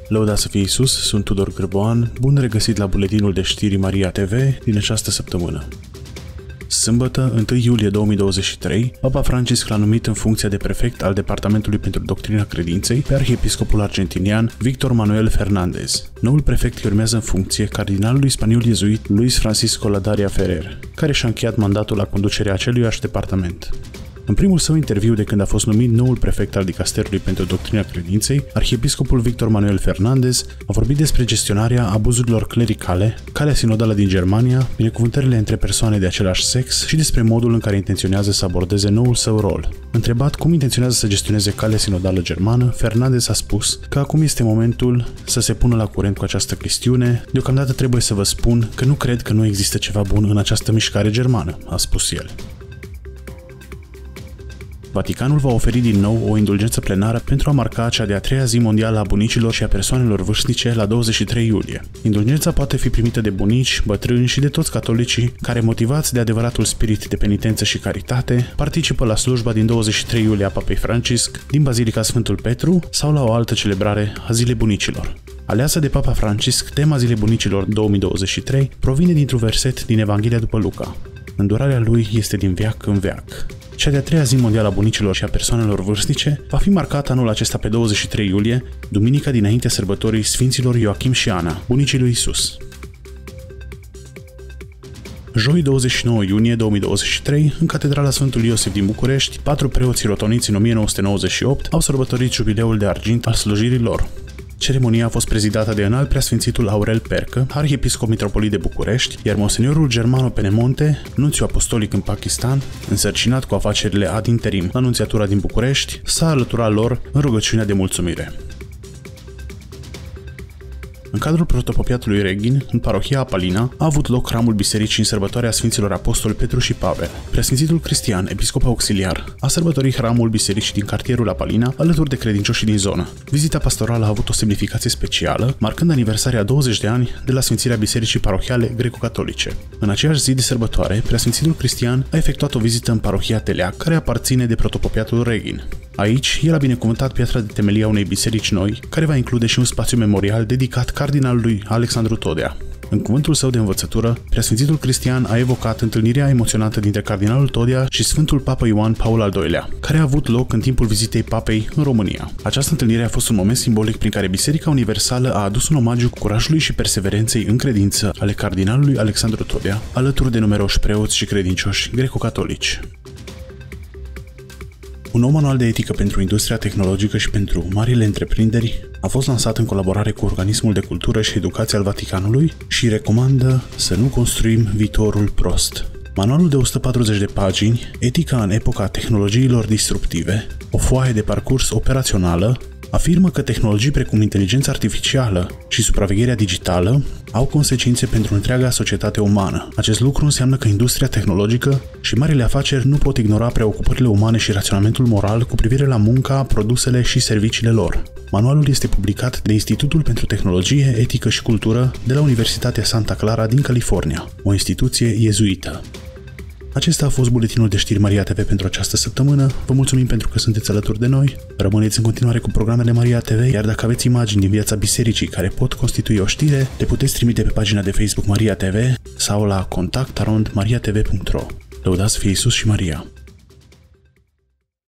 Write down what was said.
Lăudați să fie Iisus, sunt Tudor Grboan, bun regăsit la buletinul de știri Maria TV din această săptămână. Sâmbătă, 1 iulie 2023, Papa Francisc l-a numit în funcția de prefect al Departamentului pentru Doctrina Credinței pe arhiepiscopul argentinian Víctor Manuel Fernández. Noul prefect îi urmează în funcție cardinalului spaniol iezuit Luis Francisco Ladaria Ferrer, care și-a încheiat mandatul la conducerea aceluiași departament. În primul său interviu de când a fost numit noul prefect al Dicasterului pentru Doctrina Credinței, arhiepiscopul Víctor Manuel Fernández a vorbit despre gestionarea abuzurilor clericale, calea sinodală din Germania, binecuvântările între persoane de același sex și despre modul în care intenționează să abordeze noul său rol. Întrebat cum intenționează să gestioneze calea sinodală germană, Fernández a spus că acum este momentul să se pună la curent cu această chestiune. Deocamdată trebuie să vă spun că nu cred că nu există ceva bun în această mișcare germană, a spus el. Vaticanul va oferi din nou o indulgență plenară pentru a marca cea de-a treia zi mondială a bunicilor și a persoanelor vârstnice la 23 iulie. Indulgența poate fi primită de bunici, bătrâni și de toți catolicii care, motivați de adevăratul spirit de penitență și caritate, participă la slujba din 23 iulie a Papei Francisc din Bazilica Sfântul Petru sau la o altă celebrare a Zilei Bunicilor. Aleasă de Papa Francisc, tema Zilei Bunicilor 2023 provine dintr-un verset din Evanghelia după Luca. Îndurarea lui este din veac în veac. Cea de-a treia zi mondială a bunicilor și a persoanelor vârstnice va fi marcată anul acesta pe 23 iulie, duminica dinaintea sărbătorii Sfinților Ioachim și Ana, bunicii lui Isus. Joi 29 iunie 2023, în Catedrala Sfântul Iosif din București, 4 preoți rotoniți în 1998 au sărbătorit jubileul de argint al slujirii lor. Ceremonia a fost prezidată de înalt preasfințitul Aurel Percă, arhiepiscop mitropolit de București, iar monseniorul Germano Penemonte, nunțiu apostolic în Pakistan, însărcinat cu afacerile ad interim la nunțiatura din București, s-a alăturat lor în rugăciunea de mulțumire. În cadrul protopopiatului Reghin, în parohia Apalina, a avut loc hramul bisericii în sărbătoarea Sfinților Apostoli Petru și Pavel. Preasfințitul Cristian, episcop auxiliar, a sărbătorit hramul bisericii din cartierul Apalina, alături de credincioșii din zonă. Vizita pastorală a avut o semnificație specială, marcând aniversarea a 20 de ani de la sfințirea bisericii parohiale greco-catolice. În aceeași zi de sărbătoare, preasfințitul Cristian a efectuat o vizită în parohia Teleac, care aparține de protopopiatul Reghin. Aici, el a binecuvântat piatra de temelie a unei biserici noi, care va include și un spațiu memorial dedicat cardinalului Alexandru Todea. În cuvântul său de învățătură, preasfințitul Cristian a evocat întâlnirea emoționată dintre cardinalul Todea și Sfântul Papă Ioan Paul al II-lea, care a avut loc în timpul vizitei papei în România. Această întâlnire a fost un moment simbolic prin care Biserica Universală a adus un omagiu curajului și perseverenței în credință ale cardinalului Alexandru Todea, alături de numeroși preoți și credincioși greco-catolici. Un nou manual de etică pentru industria tehnologică și pentru marile întreprinderi a fost lansat în colaborare cu Organismul de Cultură și Educație al Vaticanului și recomandă să nu construim viitorul prost. Manualul de 140 de pagini, Etica în epoca tehnologiilor disruptive, o foaie de parcurs operațională, afirmă că tehnologii precum inteligența artificială și supravegherea digitală au consecințe pentru întreaga societate umană. Acest lucru înseamnă că industria tehnologică și marile afaceri nu pot ignora preocupările umane și raționamentul moral cu privire la munca, produsele și serviciile lor. Manualul este publicat de Institutul pentru Tehnologie, Etică și Cultură de la Universitatea Santa Clara din California, o instituție iezuită. Acesta a fost buletinul de știri Maria TV pentru această săptămână. Vă mulțumim pentru că sunteți alături de noi. Rămâneți în continuare cu programele Maria TV, iar dacă aveți imagini din viața bisericii care pot constitui o știre, le puteți trimite pe pagina de Facebook Maria TV sau la contact@mariatv.ro. Lăudați fie Iisus și Maria!